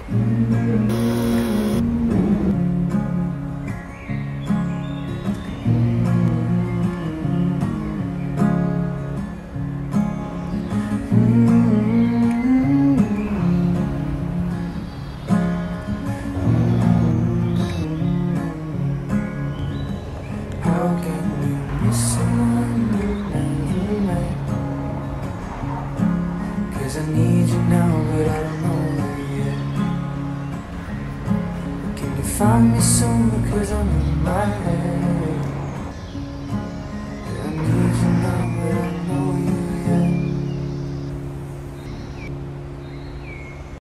I need you now, but I don't know you yet. Can you find me soon, because I'm in my head?